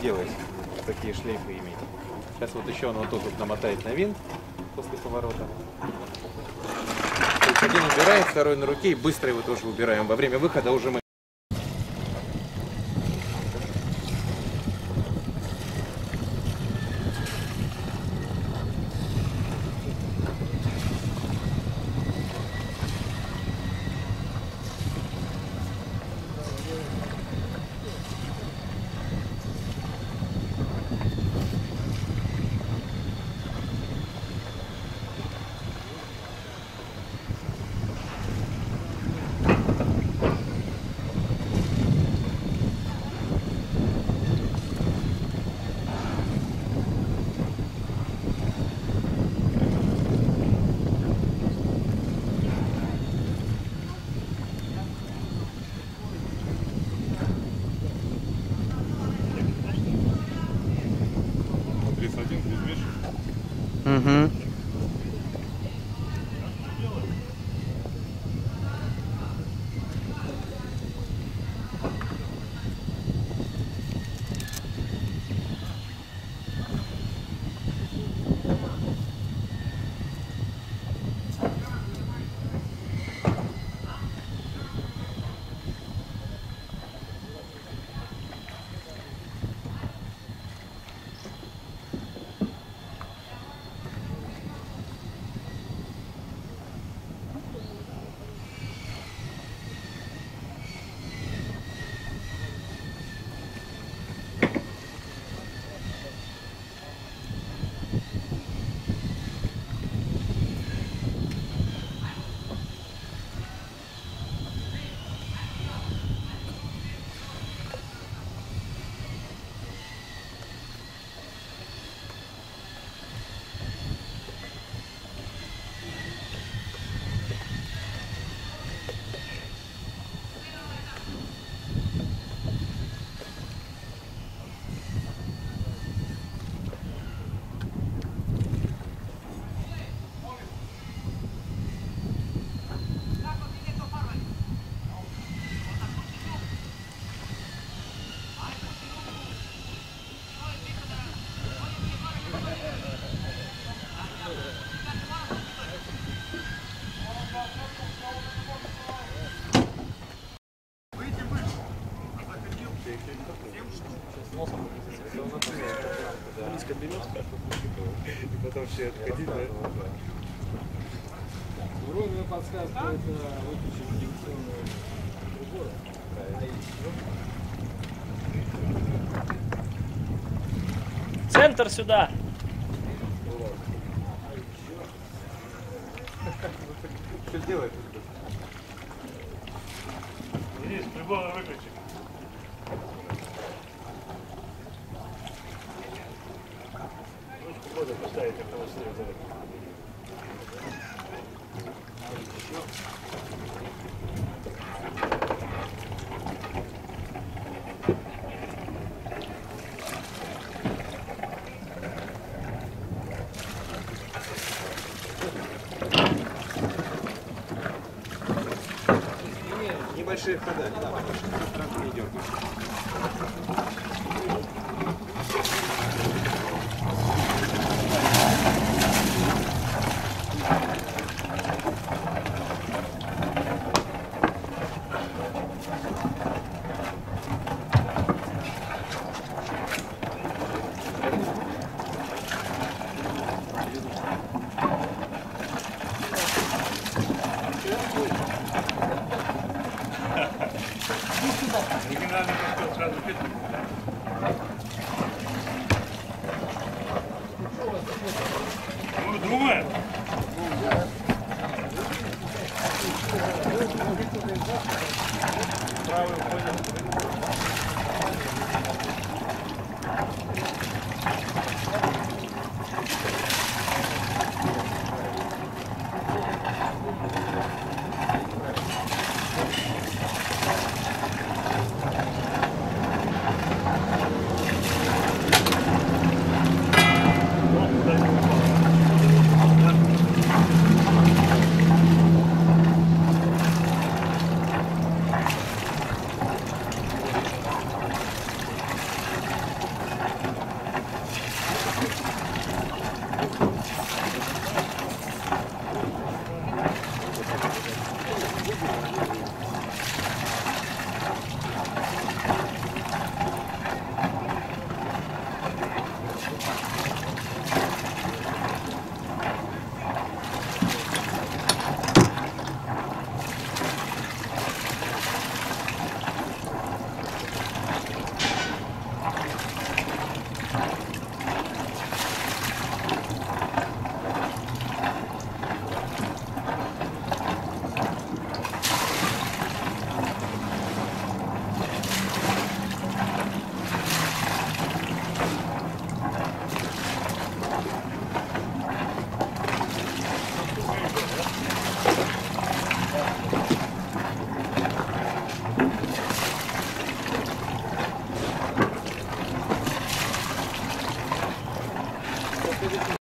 делать, такие шлейфы иметь. Сейчас вот еще он вот тут вот намотает на винт после поворота. То есть один убираем, второй на руке и быстро его тоже убираем. Во время выхода уже мы... Угу. И потом все отходить, да? Уровень подсказка — это выключить индукционную приборы. Центр сюда! Что делать? Денис, приборы выключи. Ручку можно поставить, как того следует. Небольшие хода, не надо больше, сразу не дергайся. Оригинальный подход, сразу петлю. Ну, думаем. Правый уходит. выходите